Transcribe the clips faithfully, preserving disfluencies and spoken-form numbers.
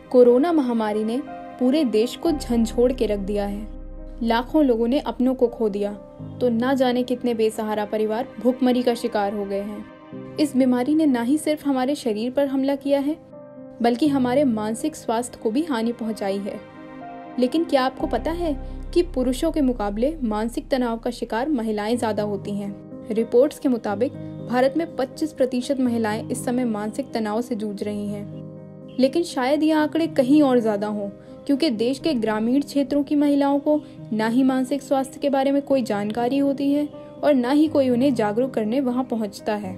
Corona महामारी ने पूरे देश को झंझोड़ के रख दिया है। लाखों लोगों ने अपनों को खो दिया, तो ना जाने कितने बेसहारा परिवार भूखमरी का शिकार हो गए हैं। इस बीमारी ने ना ही सिर्फ हमारे शरीर पर हमला किया है, बल्कि हमारे मानसिक स्वास्थ्य को भी हानि पहुंचाई है। लेकिन क्या आपको पता है कि पुरुषों के मुकाबले मानसिक तनाव का शिकार महिलाएं ज्यादा होती हैं। रिपोर्ट्स के मुताबिक भारत में पच्चीस प्रतिशत महिलाएं इस समय मानसिक तनाव से जूझ रही हैं। लेकिन शायद ये आंकड़े कहीं और ज्यादा हों, क्योंकि देश के ग्रामीण क्षेत्रों की महिलाओं को ना ही मानसिक स्वास्थ्य के बारे में कोई जानकारी होती है और ना ही कोई उन्हें जागरूक करने वहां पहुंचता है।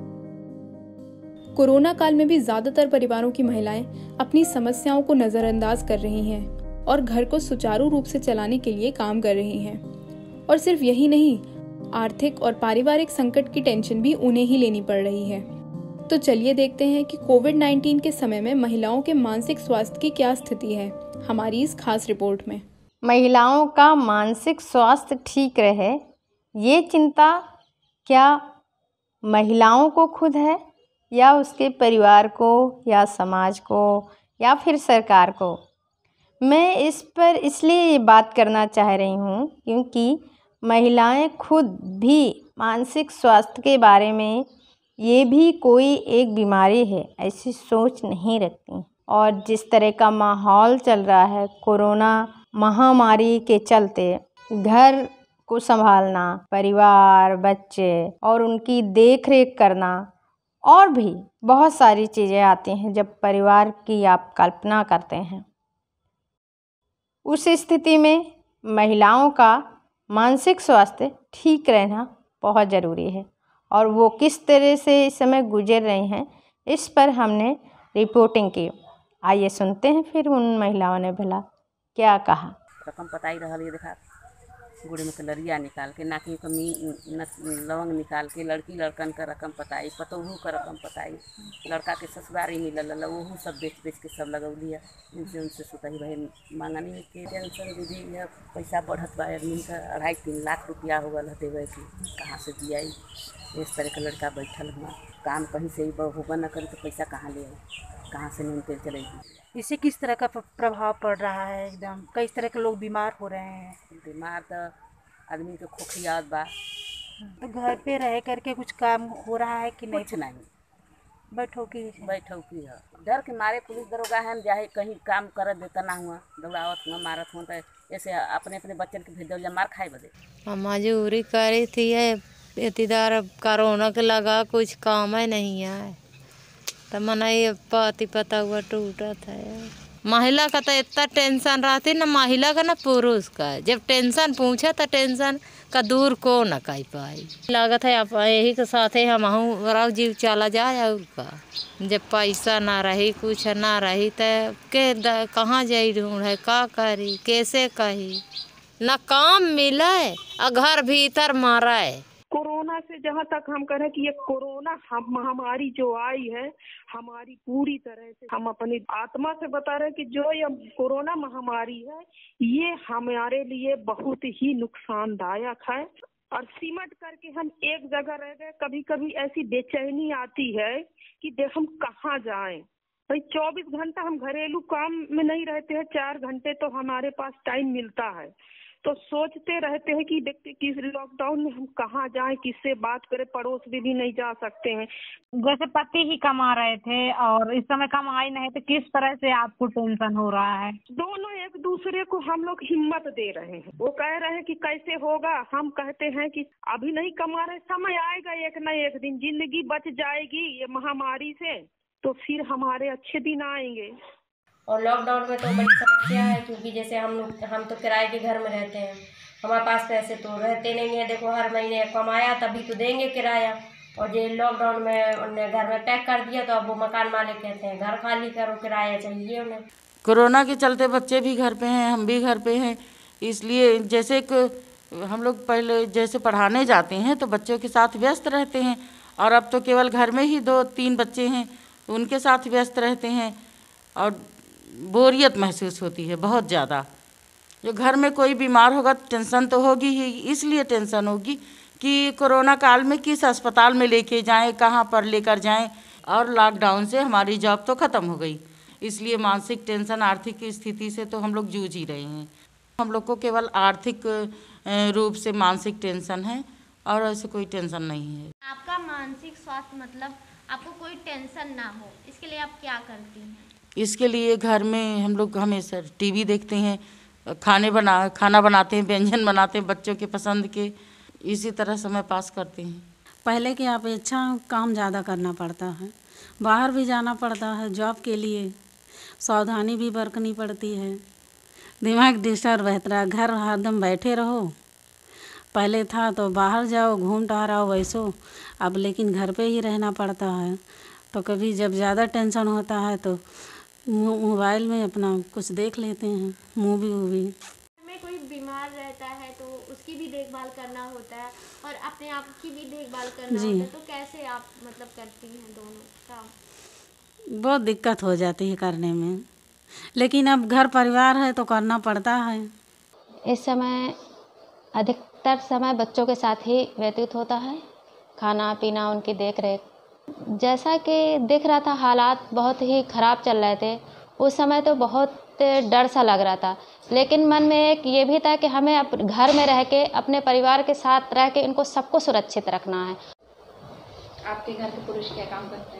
कोरोना काल में भी ज्यादातर परिवारों की महिलाएं अपनी समस्याओं को नजरअंदाज कर रही हैं और घर को सुचारू रूप से चलाने के लिए काम कर रही हैं। और सिर्फ यही नहीं, आर्थिक और पारिवारिक संकट की टेंशन भी उन्हें ही लेनी पड़ रही है। तो चलिए देखते हैं कि कोविड नाइन्टीन के समय में महिलाओं के मानसिक स्वास्थ्य की क्या स्थिति है, हमारी इस खास रिपोर्ट में। महिलाओं का मानसिक स्वास्थ्य ठीक रहे, ये चिंता क्या महिलाओं को खुद है या उसके परिवार को या समाज को या फिर सरकार को। मैं इस पर इसलिए ये बात करना चाह रही हूँ क्योंकि महिलाएं खुद भी मानसिक स्वास्थ्य के बारे में ये भी कोई एक बीमारी है ऐसी सोच नहीं रखती। और जिस तरह का माहौल चल रहा है कोरोना महामारी के चलते, घर को संभालना, परिवार, बच्चे और उनकी देख रेख करना और भी बहुत सारी चीज़ें आती हैं जब परिवार की आप कल्पना करते हैं। उस स्थिति में महिलाओं का मानसिक स्वास्थ्य ठीक रहना बहुत ज़रूरी है और वो किस तरह से इस समय गुजर रही हैं इस पर हमने रिपोर्टिंग की। आइए सुनते हैं फिर उन महिलाओं ने भला क्या कहा। रकम पताई रहा ये देखा गुड़े में कलरिया निकाल के, नाकी का मी लवंग निकाल के, लड़की लड़कन का रकम पताई, पतोहू का रकम पताई, लड़का के ससुरारी मिलल वह सब बेच बेच के सब लगौली है। उनसे उनसे सुतही भाई मांगनी के टेंशन दीदी यह पैसा बढ़त बा, आदमी का अढ़ाई तीन लाख रुपया हो गल देवे की कहाँ से दिया। इस तरह का लड़का बैठल हुआ, काम कहीं से ही होगा न करी तो पैसा कहाँ ले आई, कहाँ से नींद तेल चलेगी। इससे किस तरह का प्रभाव पड़ रहा है? एकदम कई तरह के लोग बीमार हो रहे हैं। बीमार तो आदमी के खोखियात बा। तो घर पे रह करके कुछ काम हो रहा है कि नहीं? कुछ नहीं, बैठो की बैठो की है। डर के मारे पुलिस दरोगा है जाए कहीं काम कर देता ना हुआ, दौड़ावत हुआ मारत हुआ तो ऐसे अपने अपने बच्चन के भेज दो मार खाए बदे। हम मजूरी करी थी इतदार कोरोना के लगा कुछ काम है नहीं है तो मना ये पति पता हुआ टूटा था। महिला का तो इतना टेंशन रहती ना महिला का ना पुरुष का, जब टेंशन पूछा तो टेंशन का दूर को न कर पाई। लागत है आप यही के साथ हम राव जीव चला जाए और का जब पैसा ना रही कुछ ना रही तो के कहाँ जाई ढूंढे, का करी, कैसे कही, न काम मिले और घर भीतर मारा है। कोरोना से जहाँ तक हम करें कि ये कोरोना महामारी जो आई है हमारी पूरी तरह से हम अपनी आत्मा से बता रहे हैं कि जो ये कोरोना महामारी है ये हमारे लिए बहुत ही नुकसानदायक है। और सिमट करके हम एक जगह रह गए, कभी कभी ऐसी बेचैनी आती है कि देख हम कहाँ जाएं। भाई चौबीस घंटा हम घरेलू काम में नहीं रहते हैं, चार घंटे तो हमारे पास टाइम मिलता है, तो सोचते रहते हैं कि देखते किस लॉकडाउन में हम कहाँ जाएं, किससे बात करें, पड़ोस भी, भी नहीं जा सकते हैं। जैसे पति ही कमा रहे थे और इस समय कमाई नहीं तो किस तरह से आपको टेंशन हो रहा है? दोनों एक दूसरे को हम लोग हिम्मत दे रहे हैं। वो कह रहे हैं कि कैसे होगा, हम कहते हैं कि अभी नहीं कमा रहे, समय आएगा एक न एक दिन, जिंदगी बच जाएगी ये महामारी से तो फिर हमारे अच्छे दिन आएंगे। और लॉकडाउन में तो बड़ी समस्या है क्योंकि जैसे हम लोग हम तो किराए के घर में रहते हैं, हमारे पास पैसे तो रहते नहीं है। देखो हर महीने कमाया तभी तो देंगे किराया, और ये लॉकडाउन में उन्हें घर में पैक कर दिया तो अब वो मकान मालिक कहते हैं घर खाली करो, किराया चाहिए उन्हें। कोरोना के चलते बच्चे भी घर पे हैं, हम भी घर पे हैं, इसलिए जैसे कि हम लोग पहले जैसे पढ़ाने जाते हैं तो बच्चों के साथ व्यस्त रहते हैं, और अब तो केवल घर में ही दो तीन बच्चे हैं तो उनके साथ व्यस्त रहते हैं और बोरियत महसूस होती है बहुत ज़्यादा। जो घर में कोई बीमार होगा तो टेंशन तो होगी ही, इसलिए टेंशन होगी कि कोरोना काल में किस अस्पताल में लेके जाएं, कहाँ पर लेकर जाएं। और लॉकडाउन से हमारी जॉब तो ख़त्म हो गई, इसलिए मानसिक टेंशन, आर्थिक स्थिति से तो हम लोग जूझ ही रहे हैं। हम लोग को केवल आर्थिक रूप से मानसिक टेंशन है और ऐसे कोई टेंशन नहीं है। आपका मानसिक स्वास्थ्य मतलब आपको कोई टेंशन ना हो, इसके लिए आप क्या करती हैं? इसके लिए घर में हम लोग हमेशा टीवी देखते हैं, खाने बना खाना बनाते हैं, व्यंजन बनाते हैं बच्चों के पसंद के, इसी तरह समय पास करते हैं। पहले की अपेक्षा काम ज़्यादा करना पड़ता है, बाहर भी जाना पड़ता है जॉब के लिए, सावधानी भी बरतनी पड़ती है, दिमाग डिस्टर्ब रहता है, घर हरदम बैठे रहो। पहले था तो बाहर जाओ, घूम टहराओ वैसो, अब लेकिन घर पे ही रहना पड़ता है। तो कभी जब ज़्यादा टेंशन होता है तो मोबाइल में अपना कुछ देख लेते हैं, मूवी वूवी। में कोई बीमार रहता है तो उसकी भी देखभाल करना होता है और अपने आप की भी देखभाल करना होता है, तो कैसे आप मतलब करती हैं दोनों काम? बहुत दिक्कत हो जाती है करने में, लेकिन अब घर परिवार है तो करना पड़ता है। इस समय अधिकतर समय बच्चों के साथ ही व्यतीत होता है, खाना पीना उनकी देख रेख। जैसा कि दिख रहा था हालात बहुत ही ख़राब चल रहे थे, उस समय तो बहुत डर सा लग रहा था, लेकिन मन में एक ये भी था कि हमें अप घर में रह के अपने परिवार के साथ रह के इनको सबको सुरक्षित रखना है। आपके घर के पुरुष क्या काम करते हैं?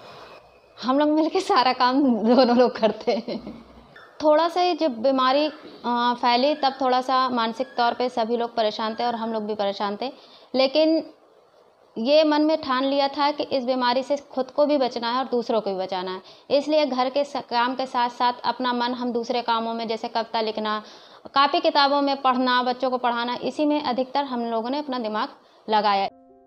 हम लोग मिलके सारा काम दोनों लोग करते हैं। थोड़ा सा ही जब बीमारी फैली तब थोड़ा सा मानसिक तौर पे सभी लोग परेशान थे और हम लोग भी परेशान थे, लेकिन ये मन में ठान लिया था कि इस बीमारी से खुद को भी बचना है और दूसरों को भी बचाना है। इसलिए घर के काम के साथ साथ अपना मन हम दूसरे कामों में, जैसे कविता लिखना, कापी किताबों में पढ़ना, बच्चों को पढ़ाना, इसी में अधिकतर हम लोगों ने अपना दिमाग लगाया।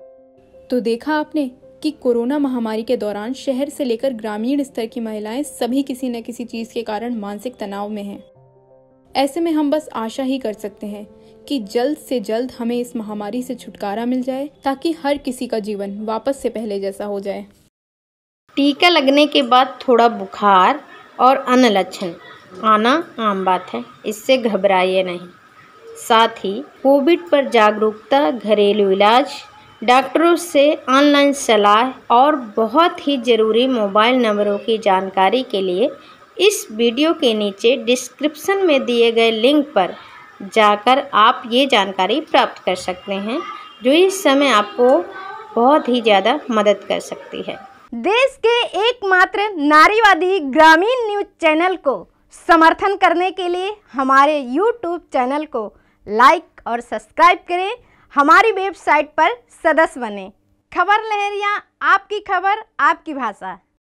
तो देखा आपने कि कोरोना महामारी के दौरान शहर से लेकर ग्रामीण स्तर की महिलाएं सभी किसी न किसी चीज के कारण मानसिक तनाव में हैं। ऐसे में हम बस आशा ही कर सकते हैं कि जल्द से जल्द हमें इस महामारी से छुटकारा मिल जाए, ताकि हर किसी का जीवन वापस से पहले जैसा हो जाए। टीका लगने के बाद थोड़ा बुखार और अन्य लक्षण आना आम बात है, इससे घबराइए नहीं। साथ ही कोविड पर जागरूकता, घरेलू इलाज, डॉक्टरों से ऑनलाइन सलाह और बहुत ही ज़रूरी मोबाइल नंबरों की जानकारी के लिए इस वीडियो के नीचे डिस्क्रिप्शन में दिए गए लिंक पर जाकर आप ये जानकारी प्राप्त कर सकते हैं, जो इस समय आपको बहुत ही ज़्यादा मदद कर सकती है। देश के एकमात्र नारीवादी ग्रामीण न्यूज चैनल को समर्थन करने के लिए हमारे यूट्यूब चैनल को लाइक और सब्सक्राइब करें, हमारी वेबसाइट पर सदस्य बने। खबर लहरिया, आपकी खबर आपकी भाषा।